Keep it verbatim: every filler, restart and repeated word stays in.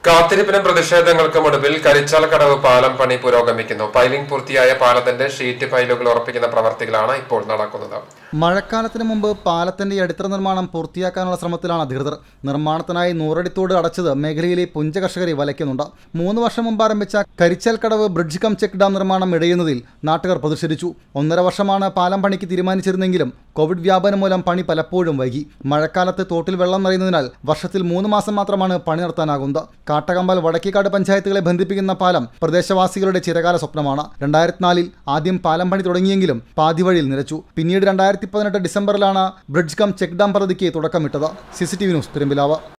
കാത്തിരിപ്പിനും പ്രതിഷേധങ്ങൾക്കും ഒടുവിൽ കരിച്ചാൽക്കടവ് പാലം പണി പുരോഗമിക്കുന്നു. പൈലിംഗ് പൂർത്തിയായ പാലത്തിന്റെ ഷീറ്റ് പൈലുകൾ ഉറപ്പിക്കുന്ന പ്രവർത്തികളാണ് ഇപ്പോൾ നടക്കുന്നത്. മഴക്കാലത്തിന് മുമ്പ് പാലത്തിന്റെ അടിത്തറ നിർമ്മാണം പൂർത്തിയാക്കാനുള്ള ശ്രമത്തിലാണ് അധികൃതർ. നിർമ്മാണത്തിനായി നൂറടിത്തോട് അടച്ചത് മേഖലയിലെ പുഞ്ച കർഷകരെ വലയ്ക്കുന്നുണ്ട്. മൂന്ന് വർഷം മുമ്പ് ആരംഭിച്ച Karichalkadavu bridge cum check dam നിർമ്മാണം ഇടയുന്നതിൽ നാട്ടുകാർ പ്രതിഷേധിച്ചു. ഒന്നര വർഷമാണ് പാലം പണിക്ക് തീരുമാനിച്ചിരുന്നെങ്കിലും കോവിഡ് വ്യാപനം മൂലം പണി പലപ്പോഴും വൈകി. മഴക്കാലത്ത് തോട്ടിൽ വെള്ളം നിറയുന്നതിനാൽ വർഷത്തിൽ മൂന്ന് മാസം മാത്രമാണ് പണി നടത്താനാകുന്നത്. കാട്ടകമ്പൽ വടക്കേക്കാട് പഞ്ചായത്തുകളെ ബന്ധിപ്പിക്കുന്ന പാലം പ്രദേശവാസികളുടെ ചിരകാല സ്വപ്നമാണ്. രണ്ടായിരത്തി നാലിൽ ആദ്യം പാലം പണി തുടങ്ങിയെങ്കിലും പാതിവഴിയിൽ നിലച്ചു. പിന്നീട് രണ്ടായിരത്തി പതിനെട്ട് ഡിസംബറിലാണ് ബ്രിഡ്ജ് കം ചെക്ക് ഡാം പദ്ധതിക്ക് തുടക്കമിട്ടത്. C C T V news Perumpilavu.